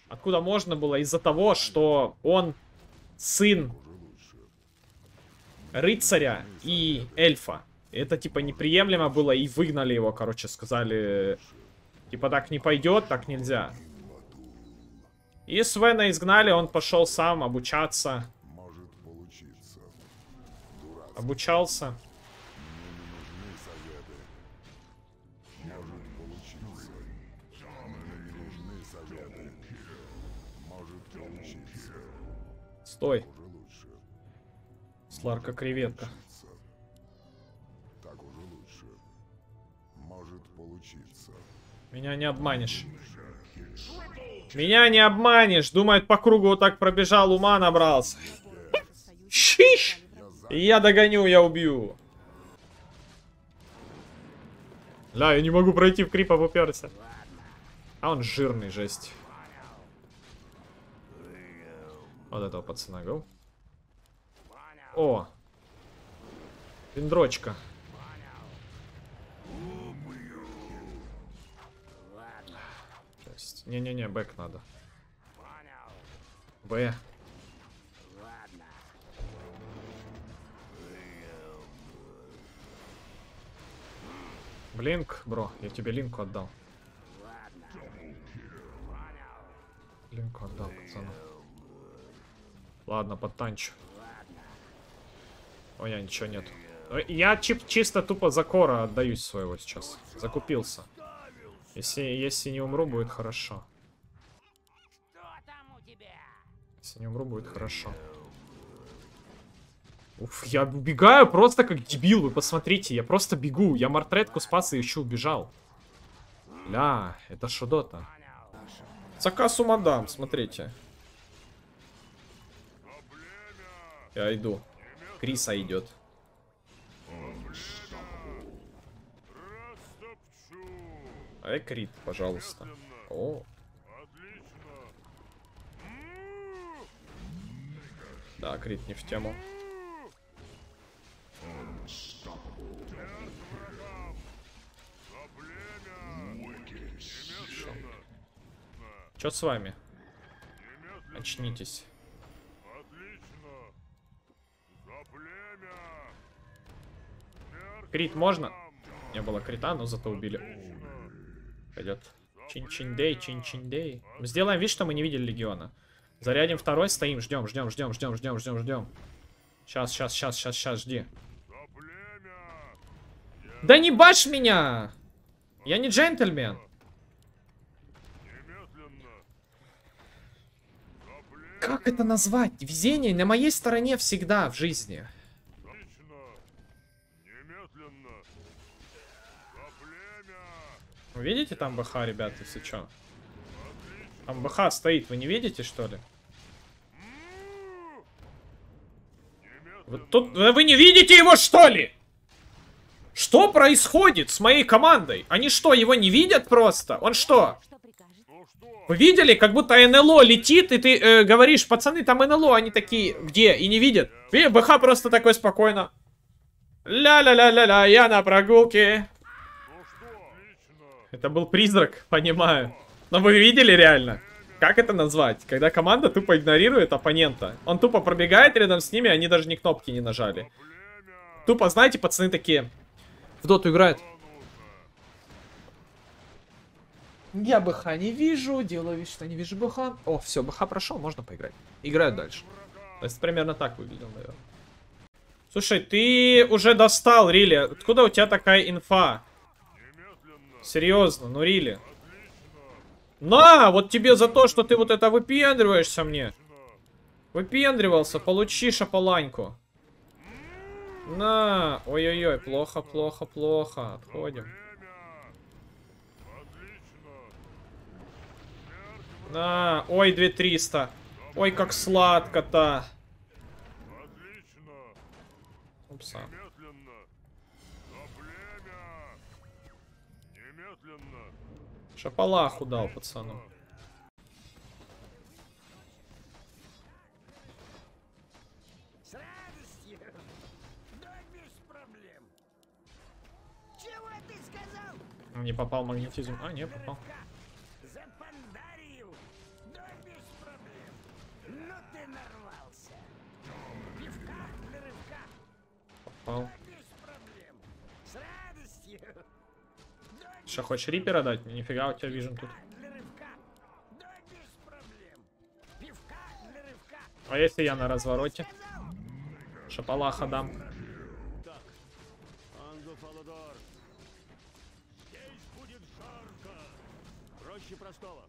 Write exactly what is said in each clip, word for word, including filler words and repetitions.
Откуда можно было? Из-за того, что он сын рыцаря и эльфа. Это, типа, неприемлемо было, и выгнали его, короче, сказали, типа, так не пойдет, так нельзя. И Свена изгнали, он пошел сам обучаться. Обучался. Стой. Сларка креветка. Меня не обманешь. Меня не обманешь. Думает, по кругу вот так пробежал, ума набрался. Шиш! Я догоню, я убью. Ля, я не могу пройти, в крипа уперся. А он жирный, жесть. Вот этого пацана, гоу. О! Пендрочка. Не-не-не, бэк надо. Б. Блинк, бро, я тебе линку отдал. Линку отдал, пацану. Ладно, подтанчу. Ой, я ничего нет. Я чип чисто тупо за кора отдаюсь своего сейчас. Закупился. Если, если не умру, будет хорошо. Если не умру, будет хорошо. Уф, я убегаю просто как дебил, вы посмотрите. Я просто бегу. Я мартретку спас и еще убежал. Ля, это шудота. Цакасу мадам, смотрите. Я иду. Криса идет. Эй, крит, пожалуйста. О. Да, крит не в тему. Чё с вами? Очнитесь. Крит можно? Не было крита, но зато убили. Пойдет. Чин-чин-дей, чин-чин-дей. Сделаем вид, что мы не видели легиона. Зарядим второй, стоим, ждем, ждем, ждем, ждем, ждем, ждем, ждем. Сейчас, сейчас, сейчас, сейчас, сейчас, жди. Да не башь меня! Я не джентльмен. Как это назвать? Везение на моей стороне всегда в жизни. Вы видите там БХ, ребята, если что? Там БХ стоит, вы не видите, что ли? Вот тут... Вы не видите его, что ли? Что происходит с моей командой? Они что, его не видят просто? Он что? Вы видели, как будто НЛО летит, и ты э, говоришь, пацаны, там НЛО, они такие, где? И не видят. Видишь, БХ просто такой спокойно. Ля-ля-ля-ля-ля, я на прогулке. Это был призрак, понимаю. Но вы видели реально? Как это назвать? Когда команда тупо игнорирует оппонента. Он тупо пробегает рядом с ними, они даже ни кнопки не нажали. Тупо, знаете, пацаны такие в доту играют. Я БХ не вижу, делаю вид, что не вижу БХ. О, все, БХ прошел, можно поиграть. Играют дальше. То есть примерно так выглядел, наверное. Слушай, ты уже достал, Рили. Откуда у тебя такая инфа? Серьезно, ну Рили. На, вот тебе за то, что ты вот это выпендриваешься мне. Выпендривался, получи шапаланьку. На, ой-ой-ой, плохо, плохо, плохо. Отходим. На, ой, две тысячи триста. Ой, как сладко-то. Упса. Шапалаху дал пацану. С радостью. Да без проблем. Чего ты сказал? Не попал магнетизм. А, не попал. За Пандарию. Да попал. Без проблем. С радостью. Что, хочешь рипера дать? Нифига у тебя вижен тут. Для рывка. Да без проблем. Пивка для рывка. А если я на развороте? Сказал. Шапалаха дам. Так, Анду Фаладор. Здесь будет жарко. Проще простого.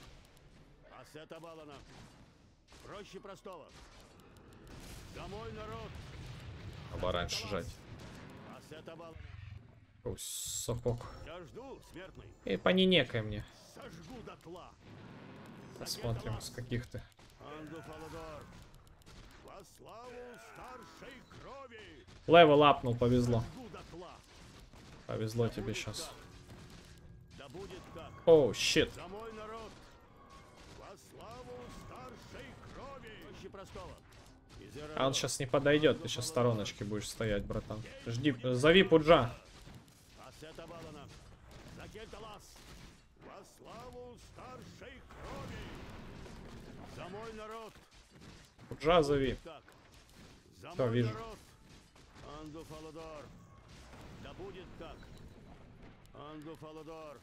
Ассета Балана. Проще простого. Домой, народ. Оба раньше жать. Ассета Балана. О, сапог. Я жду, смертный. И понинекай мне. Сожгу дотла. Посмотрим, с каких ты. Анду Фаладор. Во славу старшей крови. Левел апнул, повезло. Сожгу дотла. Повезло тебе сейчас. Да будет так. Оу, щит. За мой народ! Во славу старшей крови! Проще простого. А он сейчас не подойдет, ты сейчас в стороночке будешь стоять, братан. Жди, зови Пуджа. Ассета Балана. Закельталас! Во славу старшей крови! За мой народ! Пуджа зови. Так. За Всё, мой вижу. народ! Анду Фаладор! Да будет так! Анду Фаладор!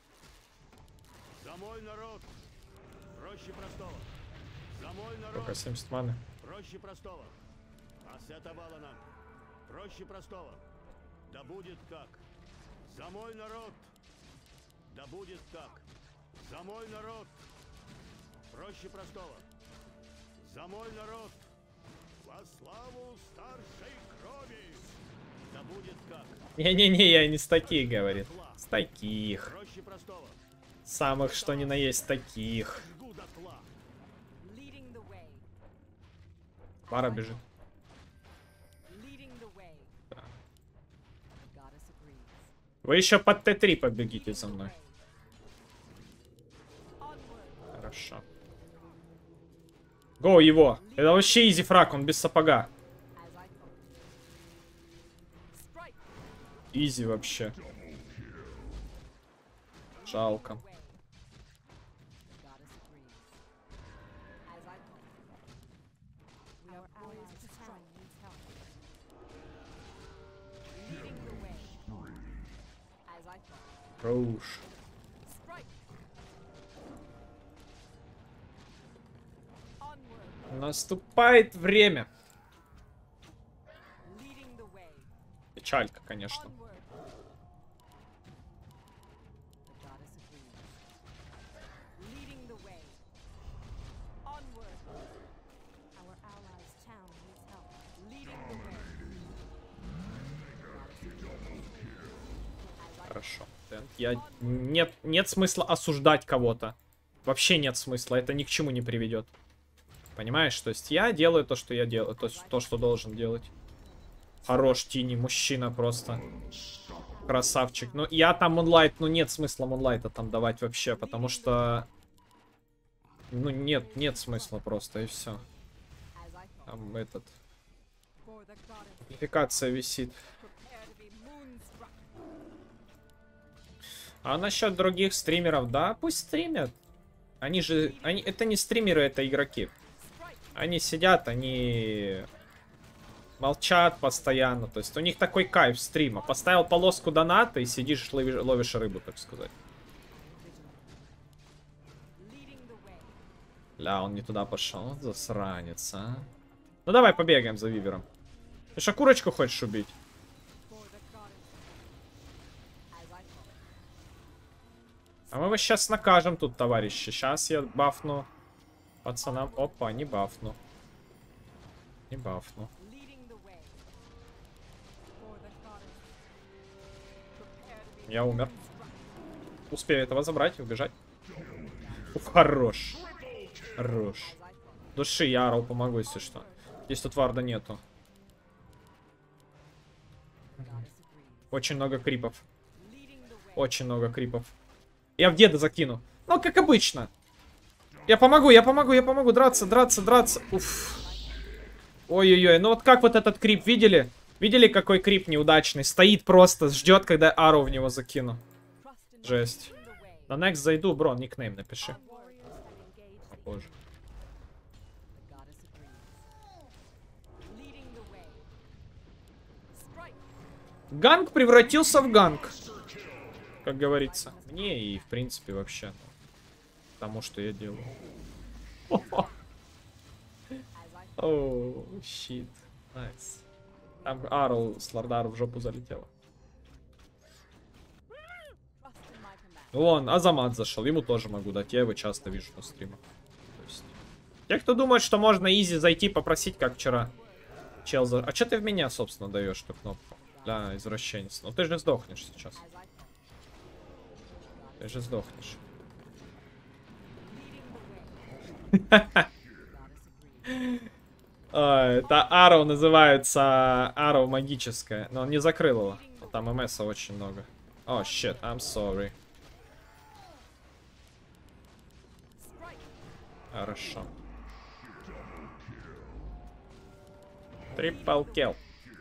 За мой народ! Проще простого! За мой народ! Только семьдесят маны. Проще простого. Ассета Балана. Проще простого. Да будет так. За мой народ. Да будет так. За мой народ. Проще простого. За мой народ. Во славу старшей крови. Да будет так. Не-не-не, я не с таких, говорит. С таких. Проще простого. Самых, что ни на есть, таких. Жгу дотла. Leading the way. Пара бежит. Leading the way. The goddess agrees. Вы еще под Т три побегите за мной. Onward. Хорошо. Гоу его. Это вообще изи фраг, он без сапога. As I thought. Strike. Изи вообще. Жалко. Way. The goddess agrees. As I thought. We are poised to strike. Needs help. Leading the way. As I thought. Роуш. Strike. Onward. Наступает время. Leading the way. Печалька, конечно. Onward. The goddess agrees. Leading the way. Onward. Our allies' town needs help. Leading the way. Хорошо. Я... Нет, нет смысла осуждать кого-то. Вообще нет смысла. Это ни к чему не приведет. Понимаешь? То есть я делаю то, что я делаю. То, есть то, что должен делать. Хорош, Тини. Мужчина просто. Красавчик. Ну, я там мунлайт. Ну, нет смысла мунлайта там давать вообще. Потому что... Ну, нет, нет смысла просто. И все. As I thought. Там этот... For the goddess, Квалификация висит. prepare to be moonstruck. А насчет других стримеров, да, пусть стримят. Они же, они, это не стримеры, это игроки. Strike. Они сидят, они молчат постоянно. То есть у них такой кайф стрима. Поставил полоску доната и сидишь, ловишь, ловишь рыбу, так сказать. Leading the way. Ля, он не туда пошел, засранец, а. Ну давай побегаем за Вивером. Ты что, курочку хочешь убить? For the goddess. As I thought. А мы его сейчас накажем тут, товарищи. Сейчас я бафну пацанам. Опа, не бафну. Не бафну. Leading the way. For the goddess. Prepare to be Я умер. Успею этого забрать и убежать. Уф, хорош. Хорош. as I thought. Души, я орал, помогу, если что. Здесь тут варда нету. The goddess agrees. Очень много крипов. Leading the way. Очень много крипов. Я в деда закину. Ну, как обычно. Я помогу, я помогу, я помогу. Драться, драться, драться. Уф. Ой-ой-ой. Ну вот как вот этот крип, видели? Видели, какой крип неудачный? Стоит просто, ждет, когда ару в него закину. Trust in Жесть. the way. На next зайду, бро, никнейм напиши. Warriors have engaged О, the боже. The goddess agrees. Leading the way. Strike. Ганг превратился в ганг. Как говорится. Мне и, в принципе, вообще. Тому, что я делаю. Оу, щит. Найс. Там Арл с Лардару в жопу залетела. Вон, Азамат зашел. Ему тоже могу дать. Я его часто вижу на стримах. То есть... Те, кто думает, что можно изи зайти, попросить, как вчера. Чел за... А что ты в меня, собственно, даешь эту кнопку? Для извращенец. Ну ты же сдохнешь сейчас. Ты же сдохнешь. Это Арроу называется Арроу магическая. Но он не закрыл его. Там МСа очень много. О, shit, I'm sorry. Хорошо. Трипл килл.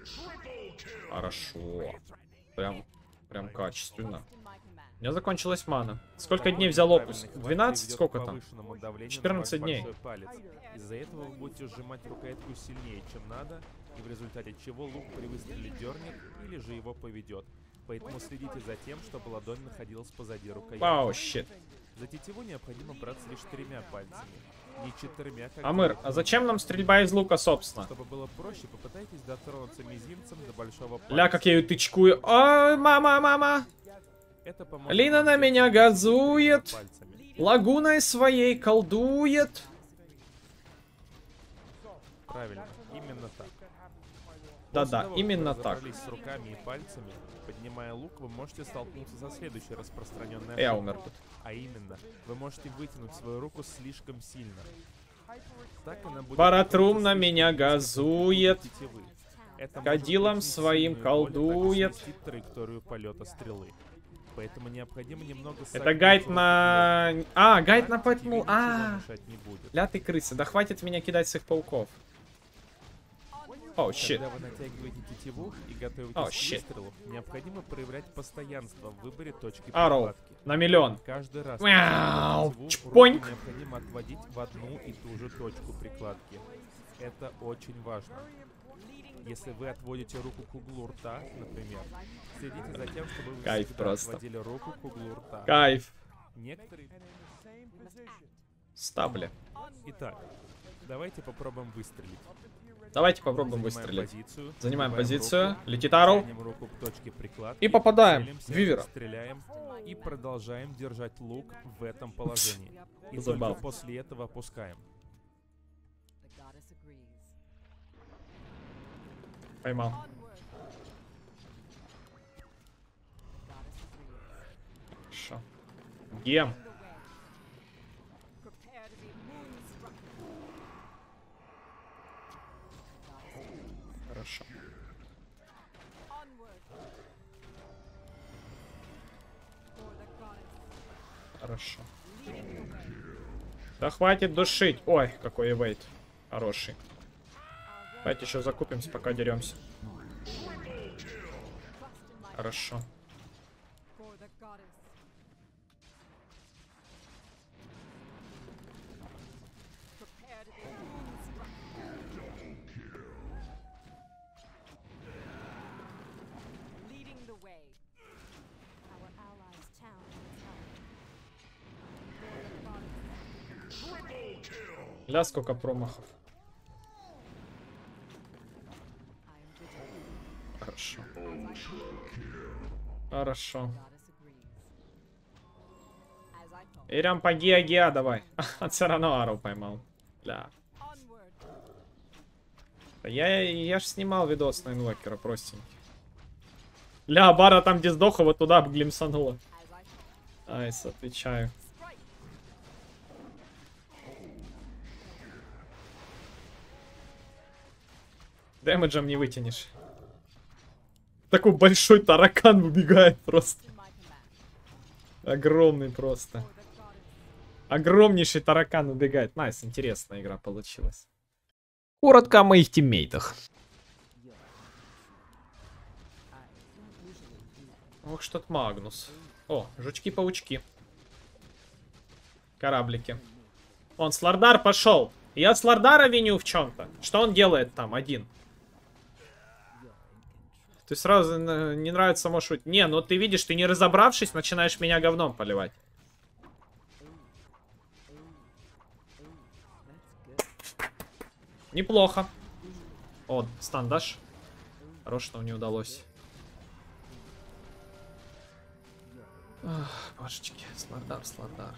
Хорошо. Прям, прям качественно. У меня закончилась мана. Сколько дней взял опус? двенадцать? Сколько там? четырнадцать дней. Из-за этого вы будете сжимать рукоятку сильнее, чем надо, и в результате чего лук при выстреле дернет или же его поведет. Поэтому следите за тем, чтобы ладонь находилась позади рукоятки. Вау, щит. За тетиву необходимо браться лишь тремя пальцами, не четырьмя, как Амыр, а зачем нам стрельба из лука, собственно? Чтобы было проще, попытайтесь дотронуться мизинцем до большого пальца. Ля, как я ее тычкую. Ой, мама, мама. Это поможет Лина на меня газует. пальцами. Лагуной своей колдует. Правильно, именно так. Да-да, После того, именно как вы так. разобрались с руками и пальцами, поднимая лук, вы можете столкнуться со следующей распространенной Я ошибкой. умер тут. А именно, вы можете вытянуть свою руку слишком сильно. Так она будет Баратрум на слишком меня близко к газует. пункту тетивы. Это Кадилом может причинить своим сильную боль, а также колдует. сместить траекторию полета стрелы. Поэтому необходимо немного Это согнуть гайд руку на... вверх. А, гайд на Так поэтому... тетиве ничего А, мешать не будет. ля ты крыса. Да хватит меня кидать с их пауков. О, щит. Когда вы натягиваете тетиву и готовитесь Oh, к shit. выстрелу, необходимо проявлять постоянство в выборе точки Арроу. прикладки. На миллион. Каждый раз, Мяу. когда тетиву, Чпоньк. руку необходимо отводить в одну и ту же точку прикладки. Это очень важно. Если вы отводите руку к углу рта, например, следите за тем, чтобы вы Кайф всегда просто. отводили руку к углу рта. Кайф. Некоторые... Стабли. Итак, давайте попробуем выстрелить. Давайте попробуем Занимаем выстрелить. позицию, Занимаем сгибаем позицию. руку, Летит Арроу. тянем руку к точке прикладки, И попадаем. целимся, Вивера. стреляем и продолжаем держать лук в этом положении. И Забавно. только после этого опускаем. The goddess agrees. Поймал. Onward. Goddess agrees. Хорошо. Гем. Prepare to be moonstruck. Хорошо. Onward. For the goddess. Хорошо. Да хватит душить. Ой, какой эвейт. Хороший. Давайте еще закупимся, пока деремся. Хорошо. For the goddess. Prepare to be moonstruck. Leading the way. Our allies' town is help. For the goddess. Ля, сколько промахов. I am vigilant. Хорошо. Хорошо. Goddess agrees. As I thought. Ирям по геа геа давай. Все равно Арроу поймал. Ля. Onward. Я, я ж снимал видос на инвокера, простенький. Ля, Бара там, где сдох, вот туда глимсанула. As I thought. Айс, отвечаю. Strike. Дэмэджем не вытянешь. Такой большой таракан выбегает просто. To my command. Огромный просто. For the goddess. Огромнейший таракан убегает. Найс, интересная игра получилась. Коротко о моих тиммейтах. Ох, что-то Магнус. О, жучки-паучки. Кораблики. Он Слардар пошел. Я Слардара виню в чем-то. Что он делает там один? Ты сразу э, не нравится маршрут. Не, ну ты видишь, ты не разобравшись, начинаешь меня говном поливать. Неплохо. О, стан дашь? Хорошо, что не удалось. Ах, божечки, Сладар, Сладар.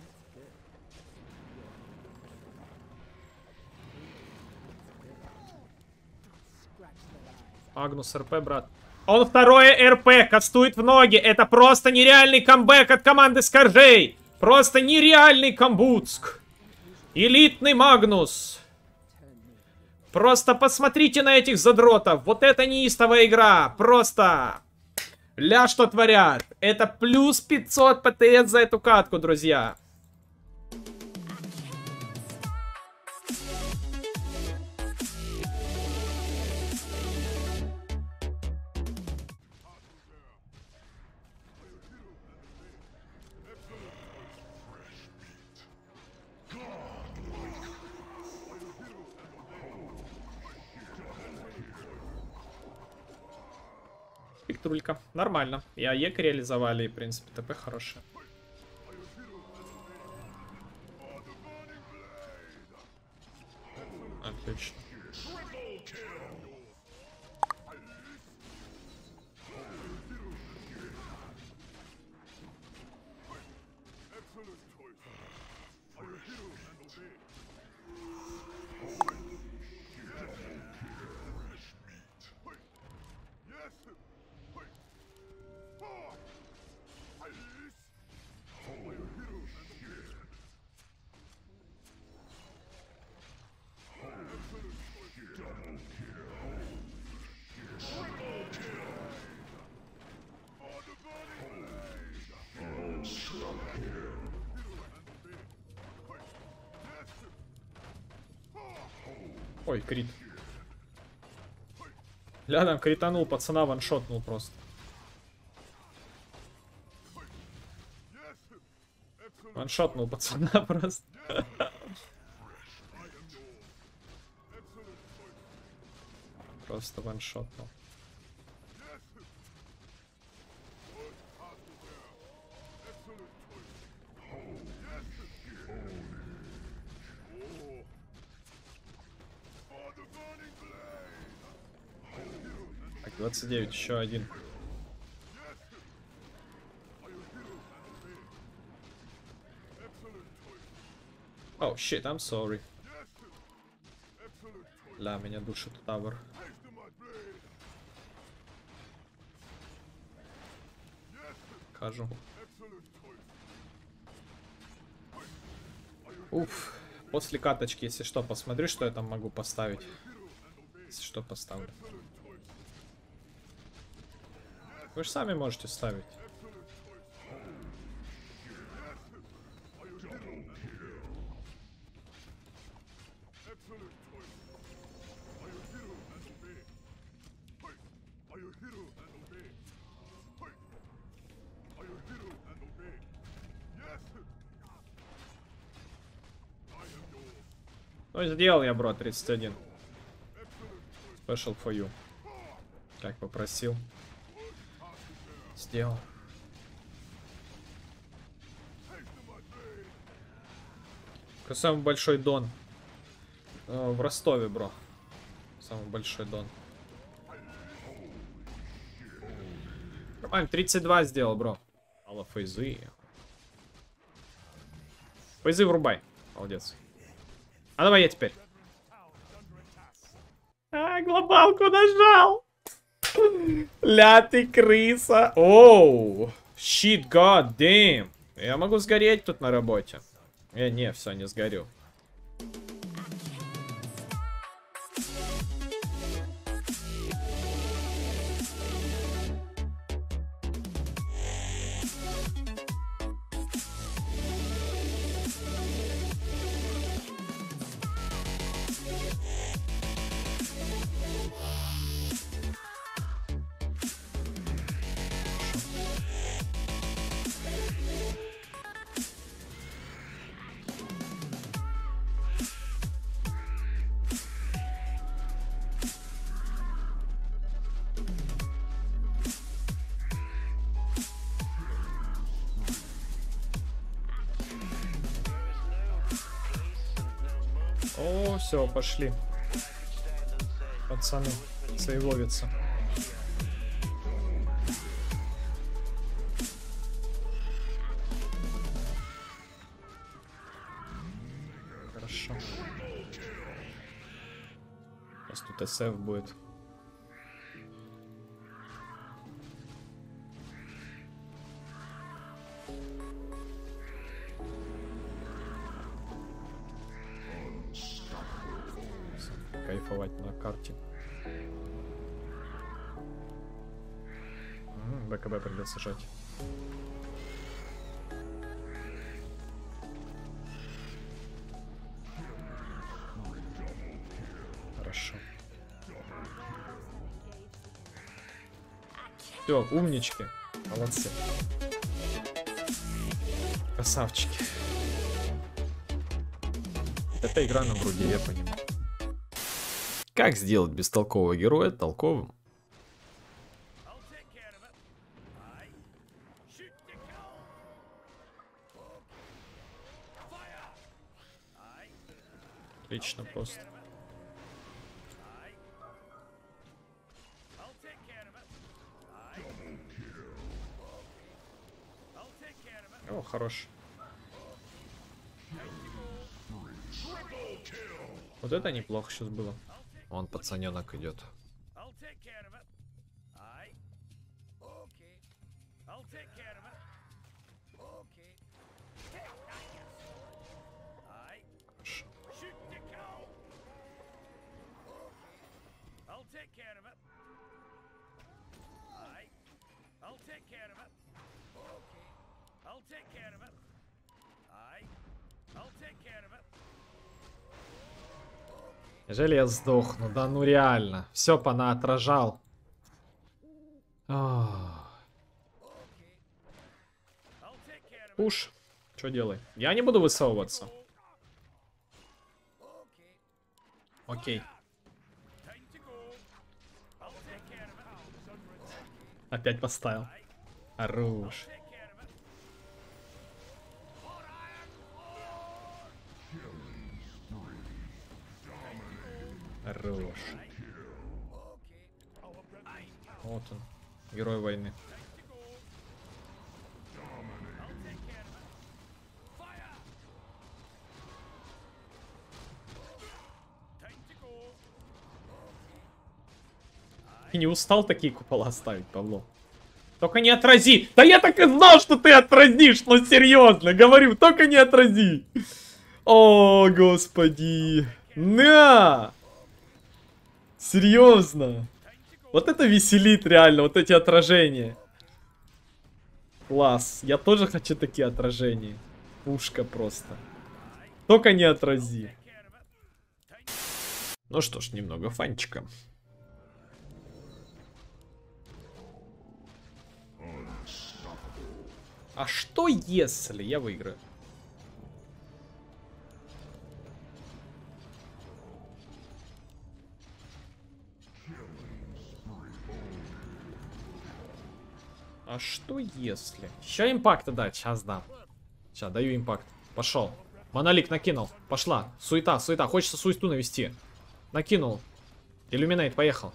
Агнус РП, брат. Он второе РП кастует в ноги. Это просто нереальный камбэк от команды Скоржей. Просто нереальный камбуцк. Элитный Магнус. Просто посмотрите на этих задротов. Вот это неистовая игра. Просто... Ля, что творят. Это плюс пятьсот ПТС за эту катку, друзья. Пиктрулька. Нормально. И АЕК реализовали, и, в принципе, ТП хорошее. Отлично. Ой, крит. Ля, там кританул, пацана ваншотнул просто. Ваншотнул пацана просто. Просто ваншотнул. Так, двадцать девять, еще один. Oh shit, I'm sorry. Ля, меня душит тавер. Хожу. Уф. После каточки, если что, посмотрю, что я там могу поставить. Если что, поставлю. Вы же сами можете ставить. Ну, сделал я, бро, тридцать один. Special for you. Как попросил. Сделал. Какой самый большой дон? Э, в Ростове, бро. Самый большой дон. Нормально, тридцать два сделал, бро. Мало фейзы. Фейзы врубай. Молодец. А давай я теперь. А, глобалку нажал. Ля ты крыса. Оу. Shit, god damn. Я могу сгореть тут на работе. Я не, все, не сгорю. О, все, пошли. Пацаны, сейвовятся. Хорошо. Сейчас тут эс эф будет. Кайфовать на карте. М-м, БКБ придется жать. Хорошо. Все, умнички. Молодцы. Красавчики. Эта игра на вроде, я понимаю. Как сделать бестолкового героя толковым? Отлично просто. О, хорош. Вот это неплохо сейчас было. Вон пацаненок идет. Хорошо. Неужели я сдохну? Да ну реально. Все понаотражал. Пуш. Что делай? Я не буду высовываться. Окей. Опять поставил. Хорош. Хорош. Вот он. Герой войны. И не устал такие купола ставить, Павло? Только не отрази! Да я так и знал, что ты отразишь! Ну серьезно, говорю, только не отрази! О, господи! На! Серьезно! Вот это веселит реально, вот эти отражения. Класс. Я тоже хочу такие отражения. Пушка просто. Только не отрази. Ну что ж, немного фанчика. А что если я выиграю? А что если? Еще импакта дать? Сейчас дам. Сейчас даю импакт. Пошел. Монолик накинул. Пошла. Суета, суета. Хочется суету навести. Накинул. Иллюминейт, поехал.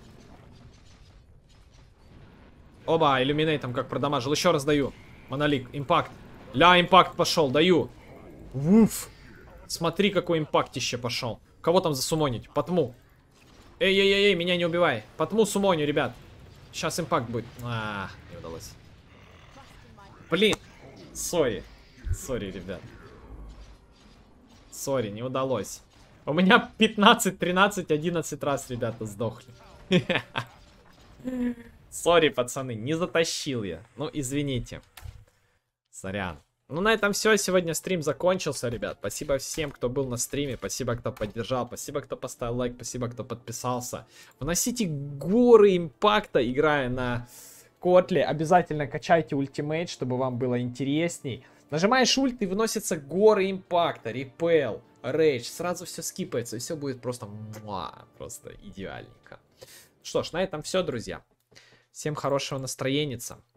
Оба, иллюминейтом как продамажил. Еще раз даю. Монолик, импакт. Ля, импакт пошел, даю. Вуф. Смотри, какой импактище пошел. Кого там засумонить? Потму. Эй-эй-эй, меня не убивай. Потму сумоню, ребят. Сейчас импакт будет. А, не удалось. Блин. Сори. Сори, ребят. Сори, не удалось. У меня пятнадцать, тринадцать, одиннадцать раз ребята сдохли. Сори, пацаны, не затащил я. Ну, извините. Сорян. Ну, на этом все. Сегодня стрим закончился, ребят. Спасибо всем, кто был на стриме. Спасибо, кто поддержал. Спасибо, кто поставил лайк. Спасибо, кто подписался. Вносите горы импакта, играя на Котле. Обязательно качайте ультимейт, чтобы вам было интересней. Нажимаешь ульт и выносятся горы импакта. Репел, рейдж. Сразу все скипается. И все будет просто, муа, просто идеальненько. Что ж, на этом все, друзья. Всем хорошего настроения.